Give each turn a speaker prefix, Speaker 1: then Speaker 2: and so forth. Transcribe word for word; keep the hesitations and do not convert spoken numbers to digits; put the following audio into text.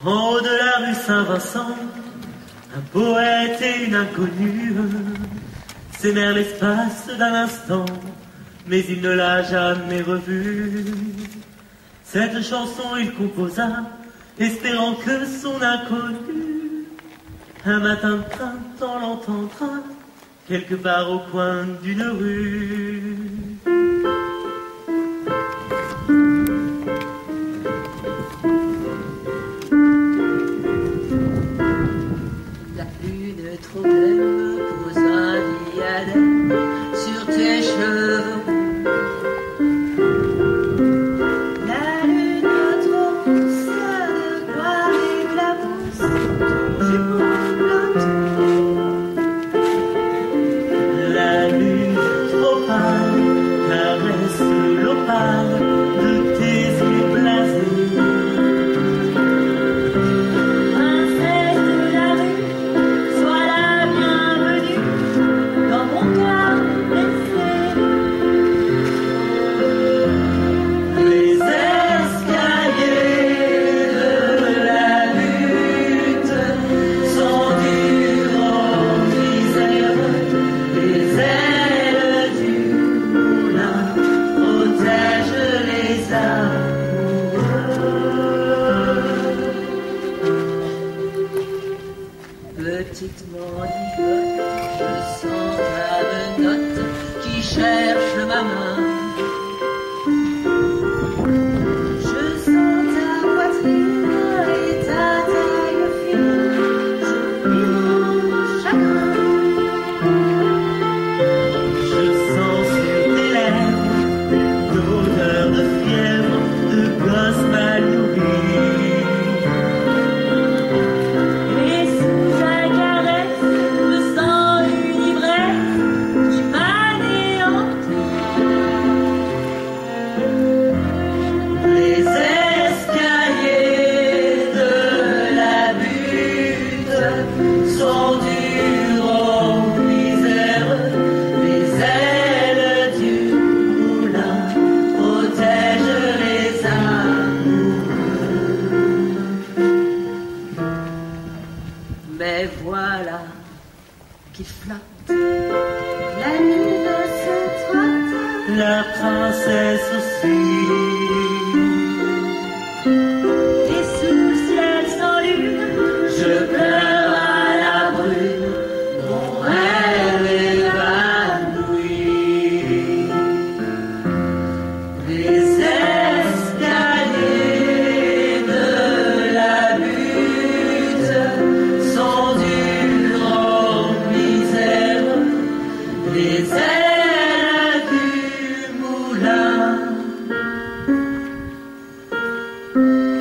Speaker 1: En haut de la rue Saint-Vincent, un poète et une inconnue s'aimèrent l'espace d'un instant, mais il ne l'a jamais revue. Cette chanson il composa, espérant que son inconnu, un matin de printemps l'entendra, quelque part au coin d'une rue.
Speaker 2: La lune trop belle pose un diadème sur tes cheveux. La lune trop pousse de gloire éclabousse ton jupon plateau.
Speaker 1: La lune trop pâle caresse l'opale de tes yeux blasés.
Speaker 2: Princesse de la rue, sois la bienvenue dans mon cœur blessé.
Speaker 1: Les escaliers de la lutte sont durs aux misères. Les ailes du moulin protègent les amoureux.
Speaker 2: Petite manivelle, je sens ta menotte qui cherche ma main. Je sens ta poitrine et ta taille fine, je vis mon chagrin.
Speaker 1: Je sens sur tes lèvres une odeur de fièvre, de gosse mal nourri.
Speaker 2: Et sous ta caresse, je sens une ivresse qui m'anéantit.
Speaker 1: Les escaliers de la butte sont durs aux misères. Les ailes du moulin protègent les amoureux.
Speaker 2: Mais voilà qu'il flotte, la lune se trotte.
Speaker 1: La princesse aussi.
Speaker 2: Et sous le ciel sans lune,
Speaker 1: Je pleure à la brune, mon rêve évanoui. Les escaliers de la butte sont durs aux misères. Les ailes du moulin